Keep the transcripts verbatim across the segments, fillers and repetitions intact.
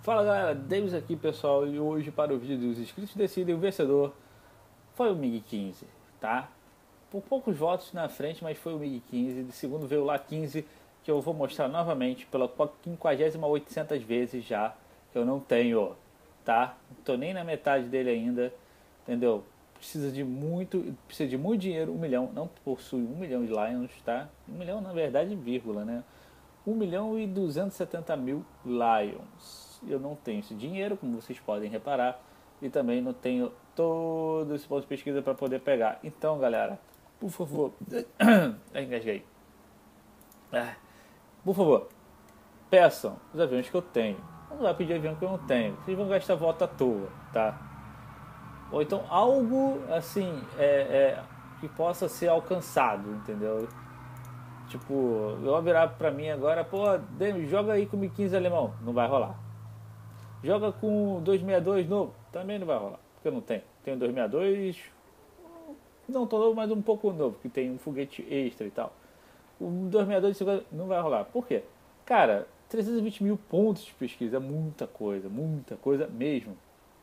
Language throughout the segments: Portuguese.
Fala galera, Davis aqui pessoal, e hoje para o vídeo dos inscritos decidem o vencedor foi o MiG quinze, tá? Por poucos votos na frente, mas foi o MiG quinze, de segundo veio o La quinze, que eu vou mostrar novamente pela quinquagésima oitocentas vezes já, que eu não tenho, tá? Não tô nem na metade dele ainda, entendeu? Precisa de muito, precisa de muito dinheiro, um milhão, não possui um milhão de Lions, tá? Um milhão na verdade, vírgula, né? Um milhão e duzentos e setenta mil Lions. Eu não tenho esse dinheiro, como vocês podem reparar, e também não tenho todo esse ponto de pesquisa para poder pegar. Então, galera, por favor, engasguei. Ah, por favor, peçam os aviões que eu tenho. Não vai pedir avião que eu não tenho. Vocês vão gastar voto à toa, tá? Ou então algo assim é, é, que possa ser alcançado, entendeu? Tipo, eu vou virar pra mim agora, pô, joga aí com o MiG quinze alemão, não vai rolar. Joga com o duzentos e sessenta e dois novo, também não vai rolar, porque eu não tenho. Tenho duzentos e sessenta e dois, não tão novo, mas um pouco novo, que tem um foguete extra e tal. O duzentos e sessenta e dois não vai rolar. Por quê? Cara, trezentos e vinte mil pontos de pesquisa é muita coisa, muita coisa mesmo.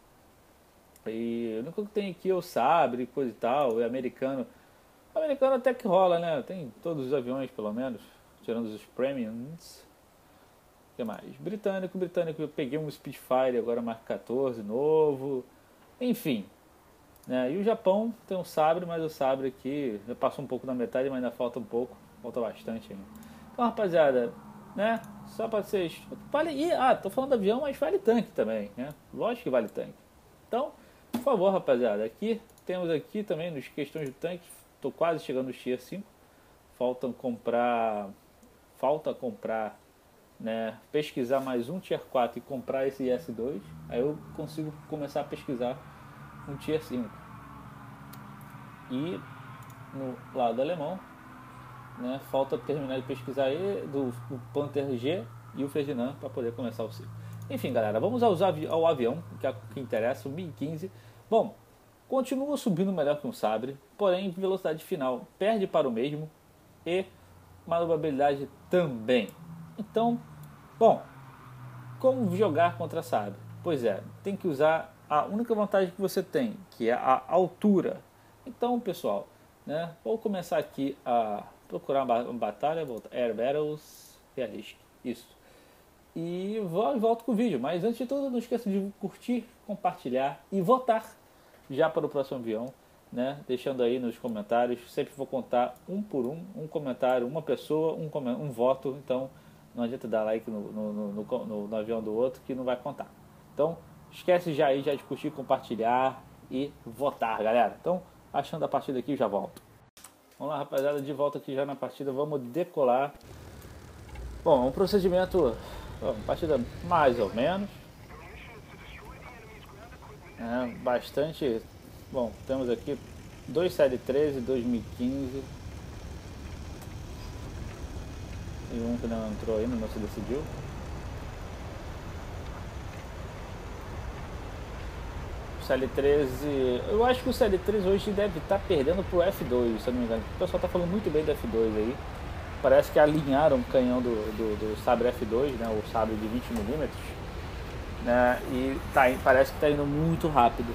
E o único que tem aqui é o Sabre, coisa e tal, é americano. O americano até que rola, né? Tem todos os aviões, pelo menos, tirando os premiums. O que mais? Britânico, britânico, eu peguei um Spitfire, agora Mark quatorze, novo. Enfim. Né? E o Japão tem um Sabre, mas o Sabre aqui já passou um pouco da metade, mas ainda falta um pouco. Falta bastante ainda. Então, rapaziada, né? Só pra vocês... Vale... E, ah, tô falando de avião, mas vale tanque também, né? Lógico que vale tanque. Então, por favor, rapaziada, aqui temos aqui também nos questões de tanque. Tô quase chegando no Tier cinco. Faltam comprar... Falta comprar... Né, pesquisar mais um Tier quatro e comprar esse I S dois. Aí eu consigo começar a pesquisar um Tier cinco. E no lado alemão, né, falta terminar de pesquisar aí do, do Panther G e o Ferdinand para poder começar o ciclo. Enfim, galera, vamos ao, ao avião, que é o que interessa, o MiG quinze. Bom, continua subindo melhor que um Sabre, porém velocidade final perde para o mesmo e manobrabilidade também. Então, bom, como jogar contra Sabre? Pois é, tem que usar a única vantagem que você tem, que é a altura. Então, pessoal, né, vou começar aqui a procurar uma batalha, Air Battles, Realistic, isso. E volto com o vídeo, mas antes de tudo, não esqueça de curtir, compartilhar e votar já para o próximo avião, né? Deixando aí nos comentários, sempre vou contar um por um, um comentário, uma pessoa, um, um voto, então não adianta dar like no, no, no, no, no avião do outro que não vai contar. Então, esquece já aí já de curtir, compartilhar e votar, galera. Então, achando a partida aqui, já volto. Vamos lá, rapaziada, de volta aqui já na partida, vamos decolar. Bom, um procedimento, uma partida mais ou menos. É, bastante, bom, temos aqui dois série treze, dois MiG quinze. E um que não entrou ainda, não se decidiu. O C L treze, eu acho que o C L treze hoje deve estar perdendo pro F dois, se eu não me engano. O pessoal está falando muito bem do F dois aí. Parece que alinharam o canhão do, do, do Sabre F dois, né, o Sabre de vinte milímetros. Né, e tá, parece que está indo muito rápido.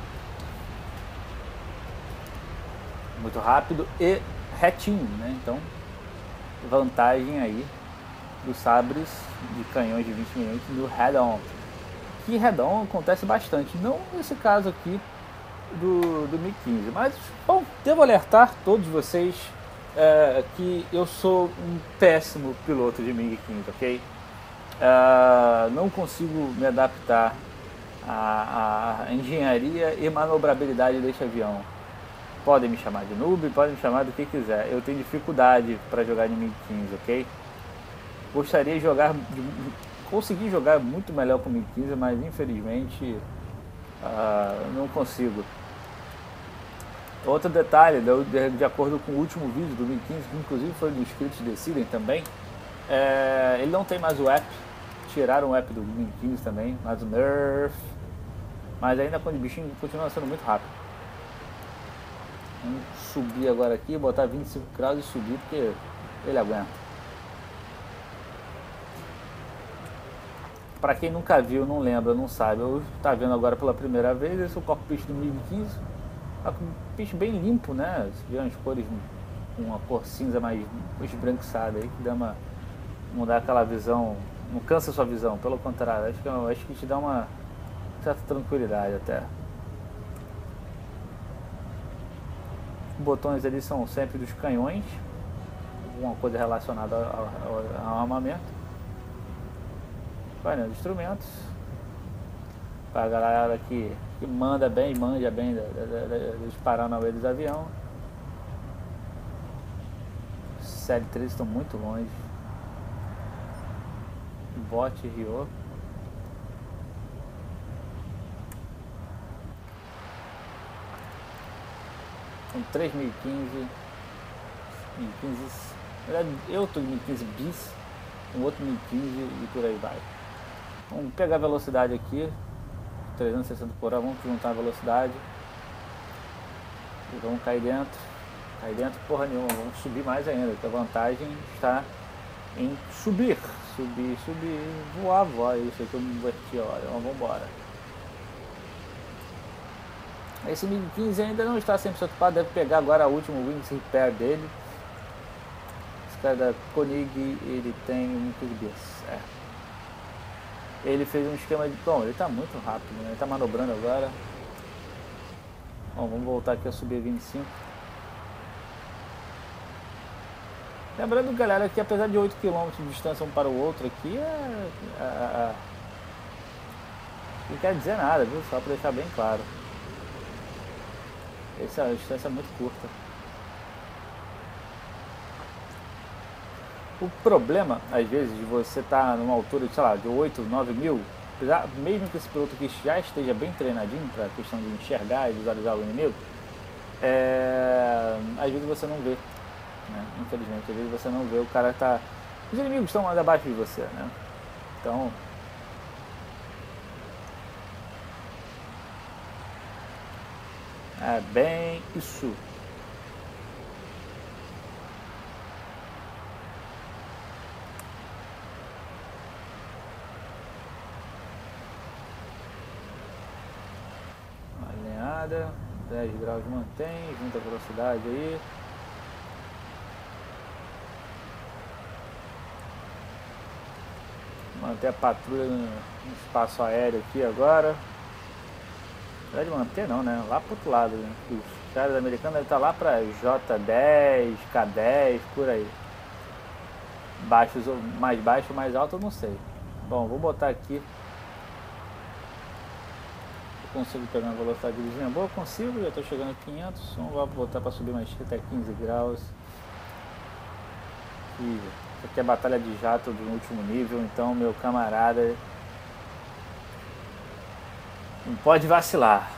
Muito rápido e retinho, né? Então, vantagem aí dos sabres de canhões de vinte milímetros do head-on. Que head-on acontece bastante, não nesse caso aqui do, do MiG quinze, mas bom, devo alertar todos vocês é, que eu sou um péssimo piloto de MiG quinze, ok? É, não consigo me adaptar à, à engenharia e manobrabilidade deste avião. Podem me chamar de noob, podem me chamar do que quiser. Eu tenho dificuldade para jogar de MiG quinze, ok? Gostaria de jogar, de, conseguir jogar muito melhor com o MiG quinze, mas infelizmente uh, não consigo. Outro detalhe, de, de acordo com o último vídeo do MiG quinze, que inclusive foi dos inscritos decidem também, é, ele não tem mais o app, tiraram o app do MiG quinze também, mais o Nerf, mas ainda quando o bichinho continua sendo muito rápido. Vamos subir agora aqui, botar vinte e cinco graus e subir, porque ele aguenta. Para quem nunca viu, não lembra, não sabe, eu tá vendo agora pela primeira vez, esse é o cockpit do MiG quinze. Um cockpit bem limpo, né? Você vê umas cores, uma cor cinza mais esbranquiçada aí, que dá uma, não dá aquela visão, não cansa a sua visão, pelo contrário, acho que, acho que te dá uma certa tranquilidade até. Os botões ali são sempre dos canhões, alguma coisa relacionada ao, ao, ao armamento. Painel de instrumentos, para a galera que, que manda bem, manja bem dos paranauê dos aviões. Série três estão muito longe. Bote Rio. Com três mil e quinze. mil e quinze. Na verdade, eu estou em mil e quinze bis, um outro mil e quinze e por aí vai. Vamos pegar a velocidade aqui, trezentos e sessenta por hora, vamos juntar a velocidade e vamos cair dentro, cair dentro porra nenhuma, vamos subir mais ainda, porque a vantagem está em subir, subir, subir, voar, voar, isso aqui eu me diverti, olha, então vamos embora. Esse MiG quinze ainda não está cem por cento ocupado, deve pegar agora a última Wings Repair dele. Esse cara da Koenig, ele tem um Kiribis, é. Ele fez um esquema de... Bom, ele está muito rápido, né? Ele está manobrando agora. Bom, vamos voltar aqui a subir vinte e cinco. Lembrando, galera, que apesar de oito quilômetros de distância um para o outro aqui, é... é, é não quer dizer nada, viu? Só para deixar bem claro. Essa é a distância muito curta. O problema, às vezes, de você estar numa altura de, sei lá, de oito, nove mil, mesmo que esse piloto aqui já esteja bem treinadinho para a questão de enxergar e visualizar o inimigo, é... às vezes você não vê, né? Infelizmente, às vezes você não vê, o cara tá... Os inimigos estão mais abaixo de você, né? Então... é bem isso. Alinhada, dez graus mantém, junta a velocidade aí. Manter a patrulha no espaço aéreo aqui agora. Na verdade, manter não, né? Lá pro outro lado, né? Os caras americanos devem estar lá para J dez, K dez, por aí. Baixos ou mais baixo ou mais alto, eu não sei. Bom, vou botar aqui. Eu consigo pegar uma velocidade boa? Eu consigo, já estou chegando a quinhentos. Vamos botar para subir mais até quinze graus. E isso aqui é a batalha de jato do último nível, então meu camarada não pode vacilar.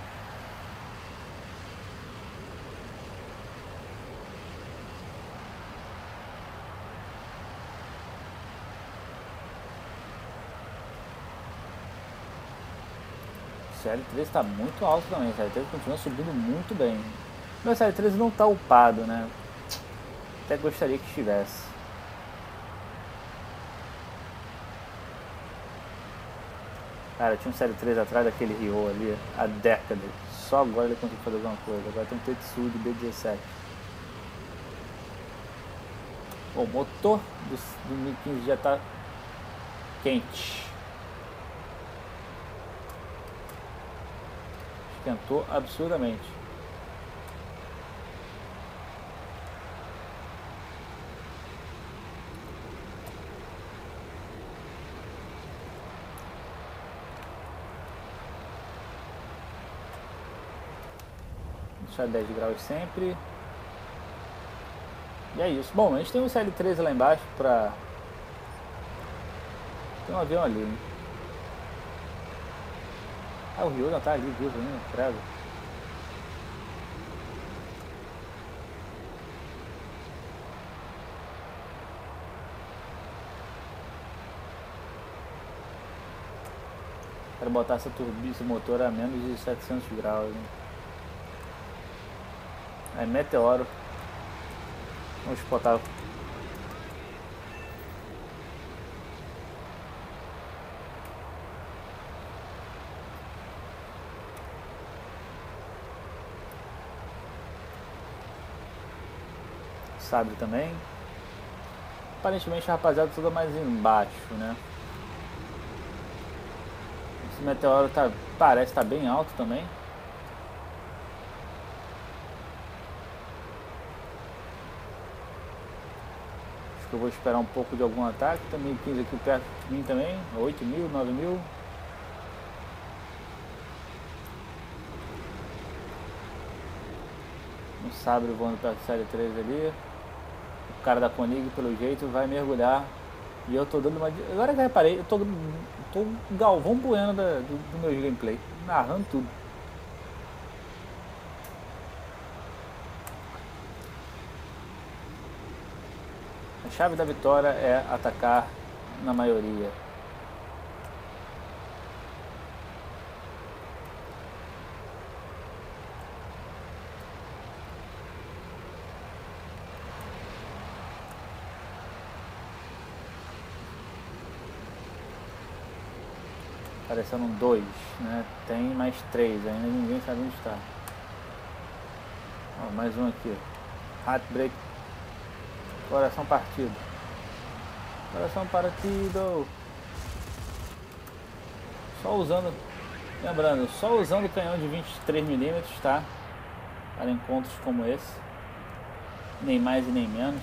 O C L treze está muito alto também, o C L treze continua subindo muito bem. Meu C L treze não está upado, né? Até gostaria que estivesse. Cara, tinha um C L treze atrás daquele Rio ali há décadas. Só agora ele conseguiu fazer alguma coisa. Agora tem um Tetsu de B dezessete. Bom, o motor do, do mil e quinze já está quente. Esquentou absurdamente. Deixar dez graus sempre. E é isso. Bom, a gente tem um C L treze lá embaixo pra... Tem um avião ali, hein? Ah, o Rio já tá ali, vivo ainda, credo. Quero botar essa turbina, esse motor a menos de setecentos graus, hein? É meteoro. Vamos botar. sabre também. Aparentemente a rapaziada toda mais embaixo, né? Esse meteoro tá, parece estar tá bem alto também. Acho que eu vou esperar um pouco de algum ataque. Também quinze aqui perto de mim também. oito mil, nove mil. Um sabre voando perto do série três ali. O cara da Koenig, pelo jeito, vai mergulhar. E eu tô dando uma... Agora que eu reparei, eu tô, tô Galvão Bueno da, do, do meu gameplay. Narrando tudo. A chave da vitória é atacar na maioria. Aparecendo um dois, né? Tem mais três, ainda ninguém sabe onde está. Ó, mais um aqui. Heartbreak. Coração partido. Coração partido. Só usando, lembrando, só usando canhão de vinte e três milímetros, tá? Para encontros como esse. Nem mais e nem menos.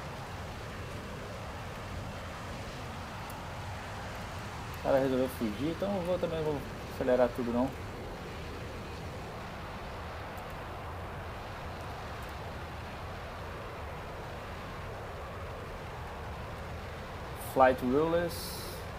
O cara resolveu fugir, então eu vou também vou acelerar tudo não. Flight Rulers.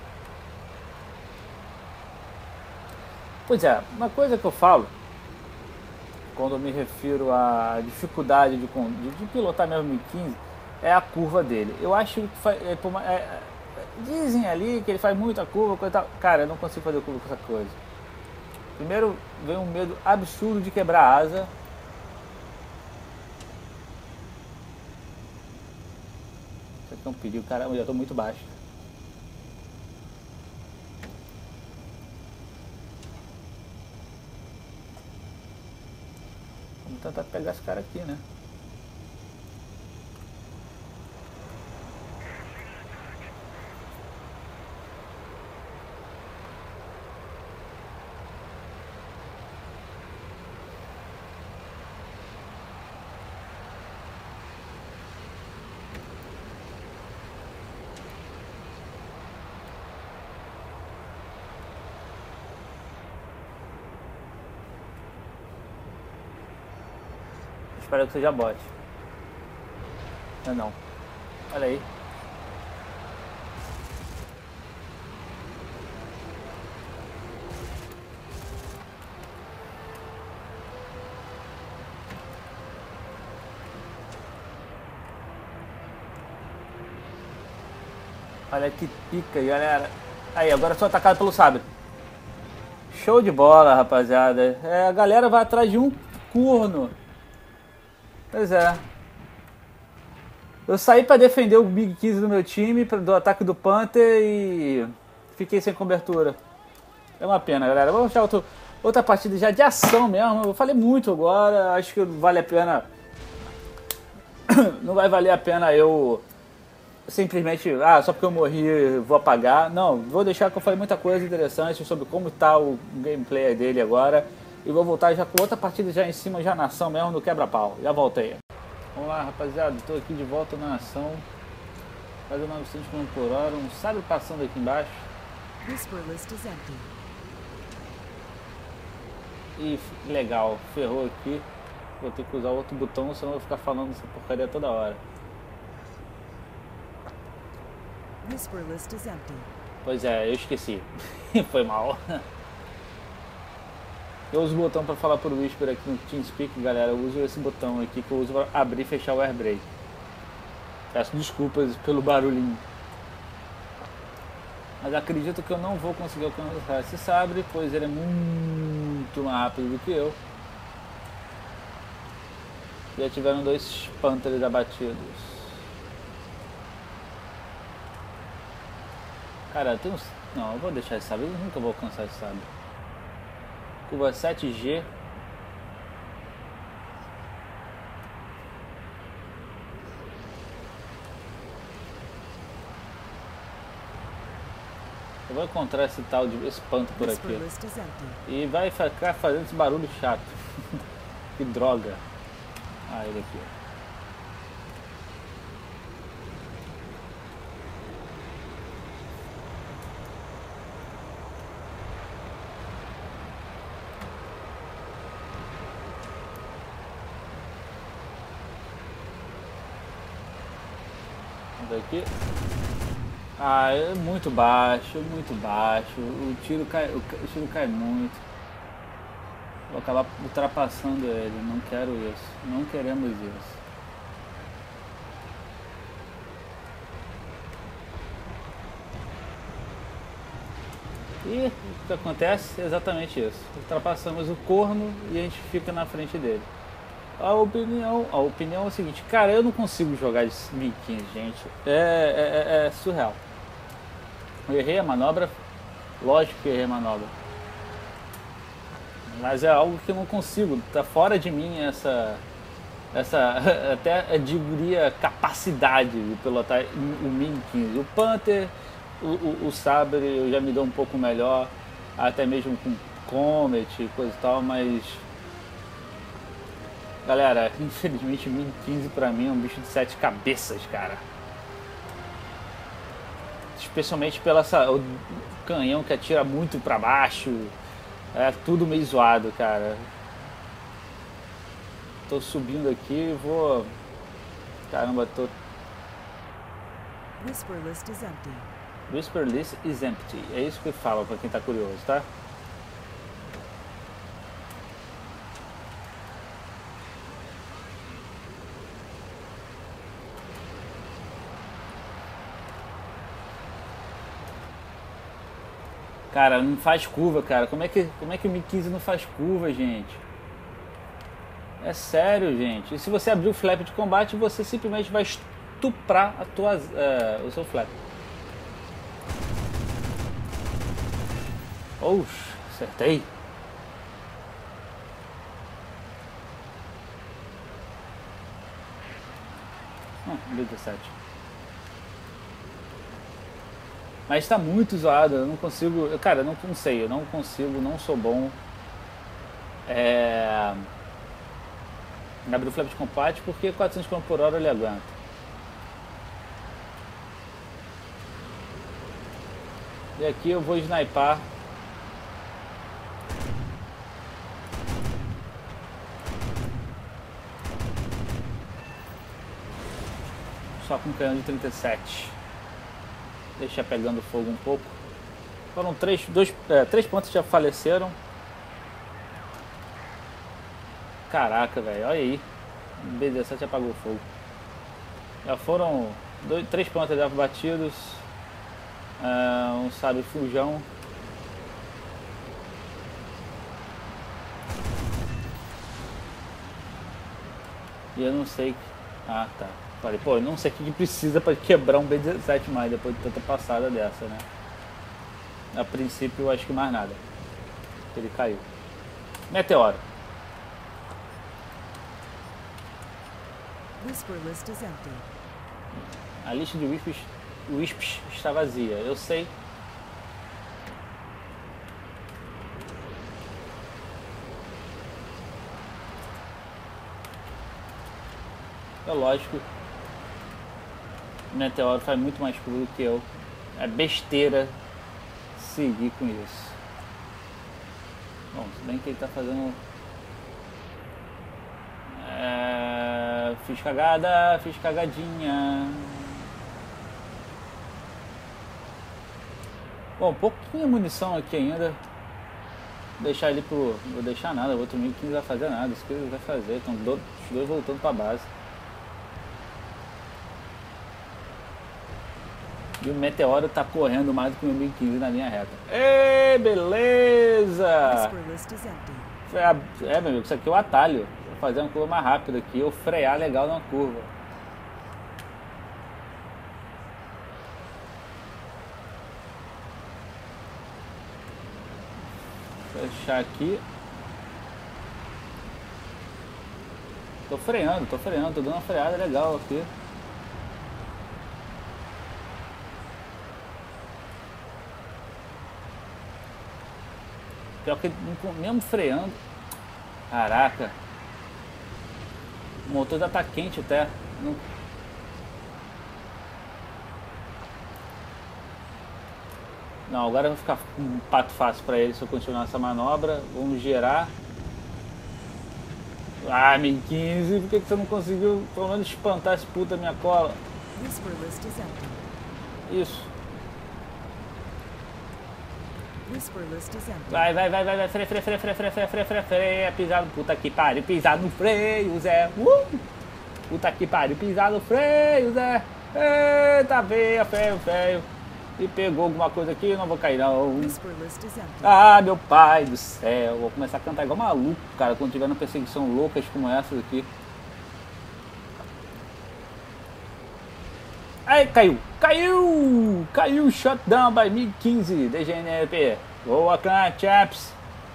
Pois é, uma coisa que eu falo quando eu me refiro à dificuldade de, de, de pilotar mesmo mil e quinze é a curva dele. Eu acho que faz, é, é, dizem ali que ele faz muita curva, coisa tal. Cara, eu não consigo fazer curva com essa coisa. Primeiro vem um medo absurdo de quebrar a asa. Isso aqui é um perigo, caramba, eu já estou muito baixo. Vamos tentar pegar esse cara aqui, né? Espero que seja bot. Não, não. Olha aí. Olha que pica, galera. Aí, agora eu sou atacado pelo sabre. Show de bola, rapaziada. É, a galera vai atrás de um corno. Pois é. Eu saí para defender o Big quinze do meu time, do ataque do Panther, e fiquei sem cobertura. É uma pena, galera. Vamos achar outro, outra partida já de ação mesmo. Eu falei muito agora, acho que vale a pena. Não vai valer a pena eu simplesmente, ah, só porque eu morri vou apagar. Não, vou deixar que eu falei muita coisa interessante sobre como tá o gameplay dele agora. E vou voltar já com outra partida já em cima, já na ação mesmo, no quebra-pau. Já voltei. Vamos lá, rapaziada. Estou aqui de volta na ação. Fazendo novecentos quilômetros por hora. Um sabre passando aqui embaixo. E legal, ferrou aqui. Vou ter que usar outro botão, senão eu vou ficar falando essa porcaria toda hora. Pois é, eu esqueci. Foi mal. Eu uso o botão para falar por Whisper aqui no TeamSpeak, galera. Eu uso esse botão aqui que eu uso para abrir e fechar o Airbrake. Peço desculpas pelo barulhinho. Mas acredito que eu não vou conseguir alcançar esse sabre, pois ele é muito mais rápido do que eu. Já tiveram dois Panthers abatidos. Cara, tem uns... Não, eu vou deixar esse sabre. Eu nunca vou alcançar esse sabre. Curva sete G. vou encontrar esse tal de espanto por aqui. E vai ficar fazendo esse barulho chato. Que droga. Ah, ele aqui. Aqui. Ah, é muito baixo, muito baixo. O tiro cai, o tiro cai muito. Vou acabar ultrapassando ele. Não quero isso. Não queremos isso. E o que acontece? Exatamente isso. Ultrapassamos o corno e a gente fica na frente dele. A opinião, a opinião é o seguinte, cara, eu não consigo jogar de mil e quinze, gente. É, é, é surreal. Eu errei a manobra, lógico que eu errei a manobra. Mas é algo que eu não consigo, tá fora de mim essa, essa até eu diria capacidade de pilotar o mil e quinze. O Panther, o, o, o Sabre eu já me dou um pouco melhor, até mesmo com Comet e coisa e tal, mas... Galera, infelizmente o mil e quinze pra mim é um bicho de sete cabeças, cara. Especialmente pela essa, o canhão que atira muito pra baixo. É tudo meio zoado, cara. Tô subindo aqui e vou... Caramba, tô... Whisper list is empty. Whisper list is empty. É isso que fala pra quem tá curioso, tá? Cara, não faz curva, cara. Como é que, como é que o mil e quinze não faz curva, gente? É sério, gente. E se você abrir o flap de combate, você simplesmente vai estuprar a tua, é, o seu flap. Oxe, acertei. Hum, dezessete. Mas está muito zoado, eu não consigo... Eu, cara, eu não, não sei, eu não consigo, não sou bom. É... Abrir o flap de combate porque quatrocentos quilômetros por hora ele aguenta. E aqui eu vou snipar. Só com um canhão de trinta e sete. Deixar pegando fogo um pouco. Foram três, dois, é, três pontos que já faleceram. Caraca, velho, olha aí. O B dezessete apagou fogo. Já foram dois, três pontos já batidos. É, um sabre fujão. E eu não sei. Ah, tá. Falei, pô, eu não sei o que precisa para quebrar um B dezessete mais depois de tanta passada dessa, né? A princípio eu acho que mais nada. Ele caiu. Meteoro. Whisper list is empty. A lista de Wisps, Wisps está vazia, eu sei. É lógico. O Meteoro faz muito mais curva do que eu. É besteira seguir com isso. Bom, se bem que ele tá fazendo... É... Fiz cagada, fiz cagadinha. Bom, pouquinha munição aqui ainda. Vou deixar ele pro... Vou deixar nada, o outro mil e quinze vai fazer nada. Isso que ele vai fazer. Estão os dois voltando pra base. E o Meteoro tá correndo mais do que o mil e quinze na linha reta. Ê, beleza! É, meu amigo, isso aqui é o atalho. Vou fazer uma curva mais rápida aqui, eu frear legal na curva. Fechar aqui. Tô freando, tô freando, tô dando uma freada legal aqui. Pior que mesmo freando. Caraca. O motor já tá quente até. Não... Não, agora vai ficar um pato fácil pra ele se eu continuar essa manobra. Vamos girar. Ah, mil e quinze, por que que você não conseguiu pelo menos espantar esse puta da minha cola? Whisper list is empty. Isso. Whisper list is empty. Vai, vai, vai, vai, vai, freia, freia, freia, freia, freia, freia, freia, freia, freia, pisar no puta que pariu, pisar no freio, Zé. Uh! Puta que pariu, pisar no freio, Zé. Eita, veia, feio, feio. E pegou alguma coisa aqui, eu não vou cair não. Whisper list is empty. Ah, meu pai do céu, vou começar a cantar igual maluco, cara, quando tiver numa perseguição loucas como essas aqui. Aí, caiu, caiu, caiu, shutdown by mil e quinze, D G N L P. Boa, clã, chaps.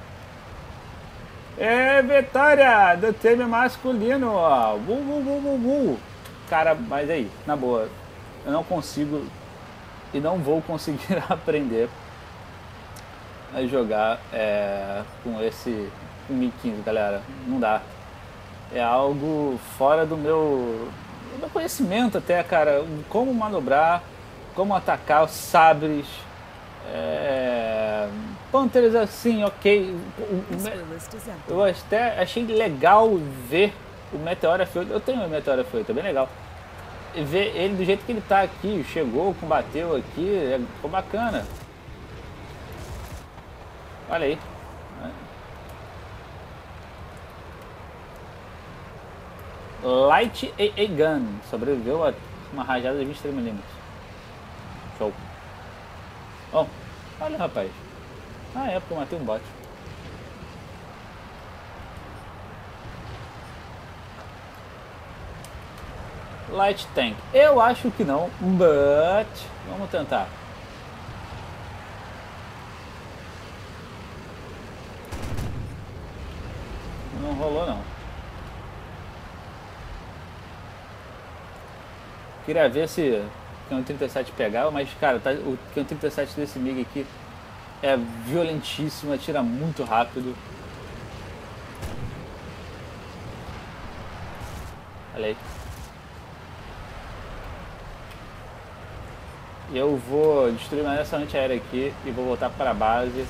É, vitória do time masculino, ó. Bu, bu, bu, bu, bu. Cara, mas aí, na boa, eu não consigo e não vou conseguir aprender a jogar é, com esse com mil e quinze, galera. Não dá. É algo fora do meu, do meu conhecimento até, cara. Como manobrar, como atacar os sabres. É... Panthers assim, ok. O, o, Whisper list is empty. eu até achei legal ver o Meteor F oito. Eu tenho o Meteor F oito, é bem legal. E ver ele do jeito que ele tá aqui, chegou, combateu aqui, é, ficou bacana. Olha aí. Light A A Gun sobreviveu a uma rajada de vinte e três milímetros. Show. Bom, olha, rapaz. Ah, é porque eu matei um bot. Light Tank. Eu acho que não, but vamos tentar. Não rolou não. Queria ver se o Q trinta e sete pegava, mas cara, tá, o Q trinta e sete desse M I G aqui é violentíssimo, atira muito rápido. Olha aí. Eu vou destruir mais essa antiaérea aqui e vou voltar para a base.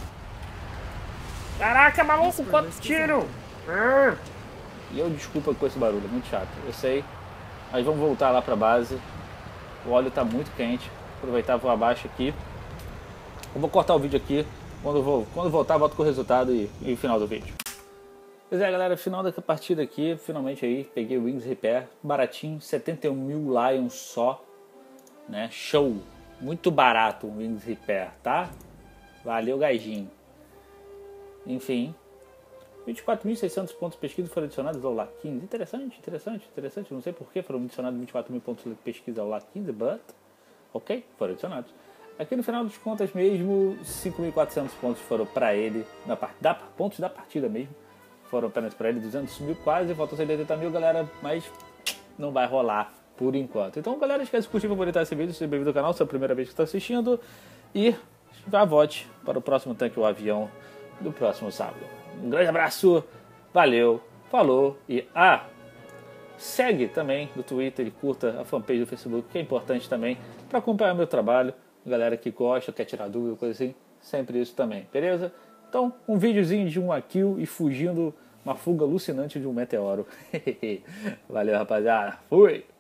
Caraca, maluco, quanto tiro! E eu desculpa com esse barulho, é muito chato, eu sei. Mas vamos voltar lá para a base. O óleo está muito quente. Aproveitar, vou abaixo aqui. Eu vou cortar o vídeo aqui. Quando, vou, quando voltar, volto com o resultado e, e o final do vídeo. Pois é, galera, final da partida aqui. Finalmente aí, peguei o Wings Repair. Baratinho, setenta e um mil Lions só. Né? Show! Muito barato o Wings Repair, tá? Valeu, gajinho. Enfim. vinte e quatro mil e seiscentos pontos de pesquisa foram adicionados ao L A quinze. Interessante, interessante, interessante. Não sei por que foram adicionados vinte e quatro mil pontos de pesquisa ao L A quinze, but... ok, foram adicionados. Aqui no final das contas mesmo, cinco mil e quatrocentos pontos foram para ele, na parte da, pontos da partida mesmo. Foram apenas para ele, duzentos mil quase, faltam cento e oitenta mil, galera, mas não vai rolar por enquanto. Então, galera, esquece de curtir e favoritar esse vídeo, seja bem-vindo ao canal, se é a primeira vez que está assistindo. E já vote para o próximo tanque ou avião do próximo sábado. Um grande abraço, valeu, falou e ah, segue também no Twitter e curta a fanpage do Facebook, que é importante também para acompanhar meu trabalho. Galera que gosta, quer tirar dúvida, coisa assim, sempre isso também, beleza? Então, um videozinho de uma kill e fugindo, uma fuga alucinante de um meteoro. Valeu, rapaziada, fui!